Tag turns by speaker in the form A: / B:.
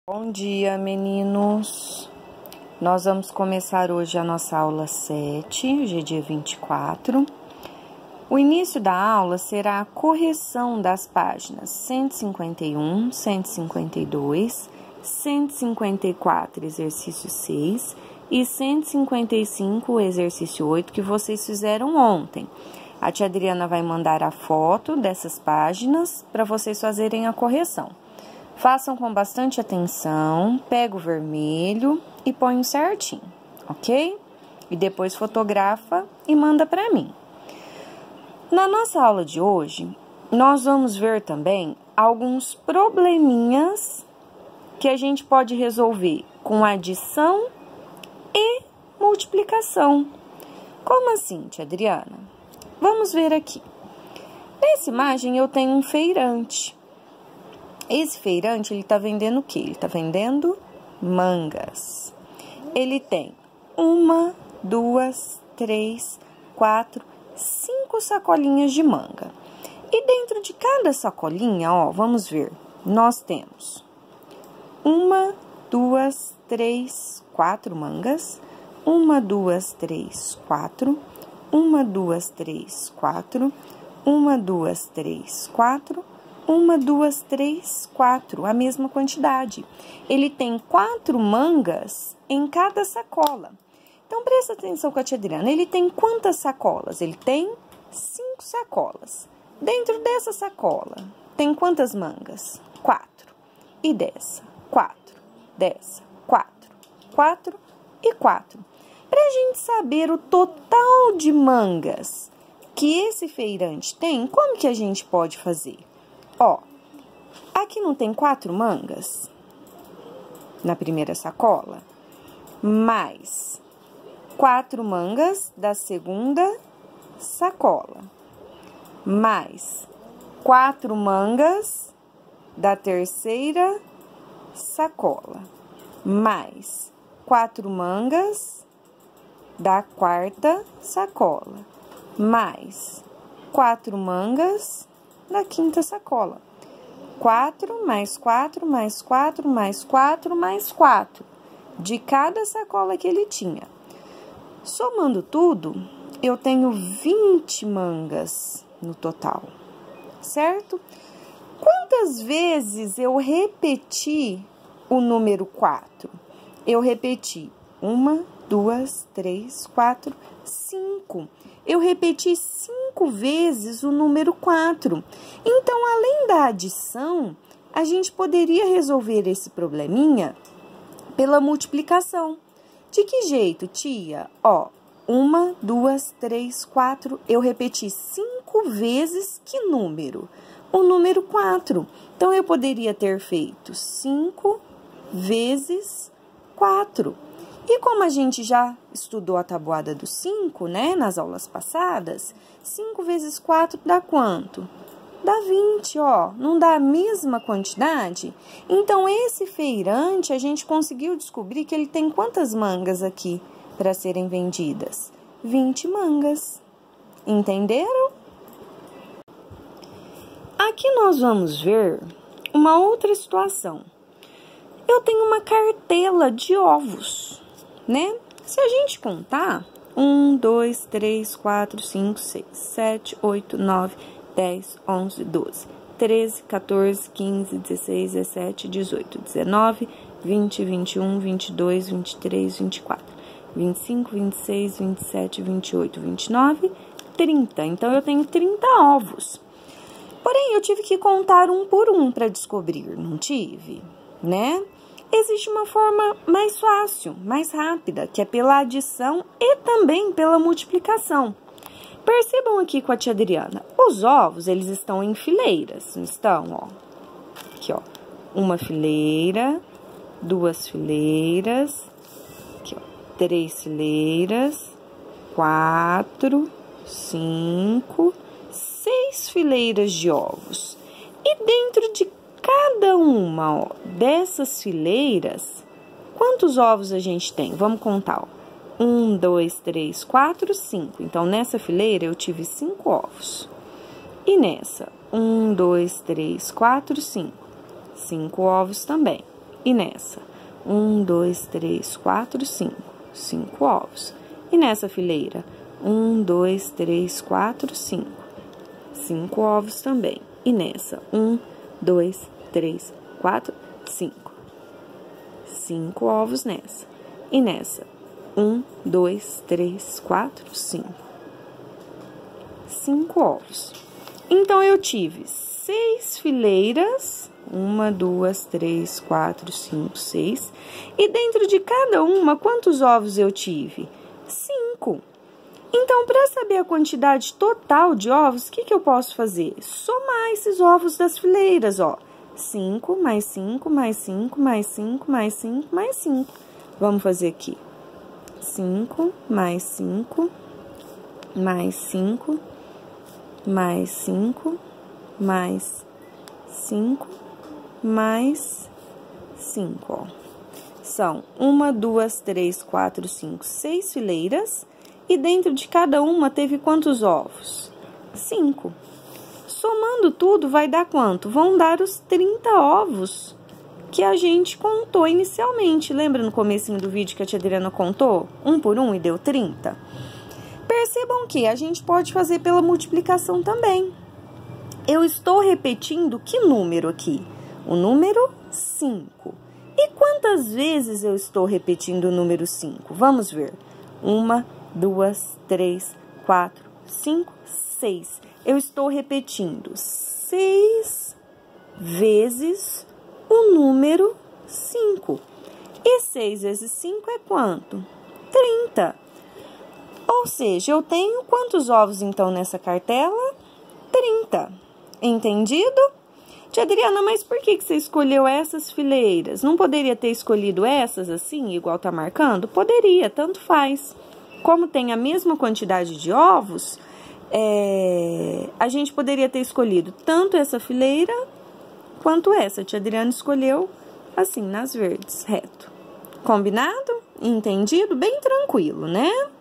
A: Bom dia, meninos! Nós vamos começar hoje a nossa aula 7, hoje é dia 24. O início da aula será a correção das páginas 151, 152, 154, exercício 6, e 155, exercício 8, que vocês fizeram ontem. A tia Adriana vai mandar a foto dessas páginas para vocês fazerem a correção. Façam com bastante atenção, pega o vermelho e põe certinho, ok? E depois fotografa e manda para mim. Na nossa aula de hoje, nós vamos ver também alguns probleminhas que a gente pode resolver com adição e multiplicação. Como assim, tia Adriana? Vamos ver aqui. Nessa imagem eu tenho um feirante. Esse feirante, ele tá vendendo o quê? Ele tá vendendo mangas. Ele tem 1, 2, 3, 4, 5 sacolinhas de manga. E dentro de cada sacolinha, ó, vamos ver, nós temos 1, 2, 3, 4 mangas. 1, 2, 3, 4. 1, 2, 3, 4. 1, 2, 3, 4. 1, 2, 3, 4, a mesma quantidade. Ele tem 4 mangas em cada sacola. Então, presta atenção com a tia Adriana. Ele tem quantas sacolas? Ele tem 5 sacolas. Dentro dessa sacola, tem quantas mangas? 4. E dessa? 4. Dessa? 4. 4 e 4. Para a gente saber o total de mangas que esse feirante tem, como que a gente pode fazer? Ó, aqui não tem 4 mangas na primeira sacola, mais 4 mangas da segunda sacola, mais 4 mangas da terceira sacola, mais 4 mangas da quarta sacola, mais 4 mangas da quinta sacola. 4 mais 4 mais 4 mais 4 mais 4 de cada sacola que ele tinha. Somando tudo, eu tenho 20 mangas no total, certo? Quantas vezes eu repeti o número 4? Eu repeti 1, 2, 3, 4, 5. Eu repeti 5 vezes o número 4. Então, além da adição, a gente poderia resolver esse probleminha pela multiplicação. De que jeito, tia? Ó, 1, 2, 3, 4, eu repeti 5 vezes que número? O número 4. Então, eu poderia ter feito 5 vezes 4. E como a gente já estudou a tabuada do 5, né, nas aulas passadas, 5 vezes 4 dá quanto? Dá 20, ó. Não dá a mesma quantidade? Então, esse feirante, a gente conseguiu descobrir que ele tem quantas mangas aqui para serem vendidas? 20 mangas. Entenderam? Aqui nós vamos ver uma outra situação. Eu tenho uma cartela de ovos, né? Se a gente contar, 1, 2, 3, 4, 5, 6, 7, 8, 9, 10, 11, 12, 13, 14, 15, 16, 17, 18, 19, 20, 21, 22, 23, 24, 25, 26, 27, 28, 29, 30. Então, eu tenho 30 ovos. Porém, eu tive que contar um por um para descobrir, não tive, né? Existe uma forma mais fácil, mais rápida, que é pela adição e também pela multiplicação. Percebam aqui com a tia Adriana, os ovos, eles estão em fileiras, não estão, ó. Aqui, ó, uma fileira, 2 fileiras, aqui, ó, 3 fileiras, 4, 5, 6 fileiras de ovos. E dentro de cada uma, ó, dessas fileiras, quantos ovos a gente tem? Vamos contar, ó. 1, 2, 3, 4, 5. Então, nessa fileira, eu tive 5 ovos. E nessa, 1, 2, 3, 4, 5. 5 ovos também. E nessa? 1, 2, 3, 4, 5. 5 ovos. E nessa fileira? 1, 2, 3, 4, 5. 5 ovos também. E nessa? 1, 2, 3, 4, 5. 5 ovos nessa. E nessa? 1, 2, 3, 4, 5. 5 ovos. Então, eu tive 6 fileiras. 1, 2, 3, 4, 5, 6. E dentro de cada uma, quantos ovos eu tive? 5. Então, para saber a quantidade total de ovos, o que eu posso fazer? Somar esses ovos das fileiras, ó. 5 mais 5 mais 5 mais 5 mais 5 mais 5. Vamos fazer aqui. 5 mais 5 mais 5 mais 5 mais 5 mais 5, ó. São 1, 2, 3, 4, 5, 6 fileiras. E dentro de cada uma teve quantos ovos? 5. Somando tudo, vai dar quanto? Vão dar os 30 ovos que a gente contou inicialmente. Lembra no comecinho do vídeo que a tia Adriana contou? 1 por 1 e deu 30? Percebam que a gente pode fazer pela multiplicação também. Eu estou repetindo que número aqui? O número 5. E quantas vezes eu estou repetindo o número 5? Vamos ver. 1, 2, 3, 4, 5, 6. Eu estou repetindo 6 vezes o número 5. E 6 vezes 5 é quanto? 30. Ou seja, eu tenho quantos ovos, então, nessa cartela? 30. Entendido? Tia Adriana, mas por que você escolheu essas fileiras? Não poderia ter escolhido essas assim, igual tá marcando? Poderia, tanto faz. Como tem a mesma quantidade de ovos, a gente poderia ter escolhido tanto essa fileira quanto essa. Tia Adriana escolheu assim, nas verdes, reto. Combinado? Entendido? Bem tranquilo, né?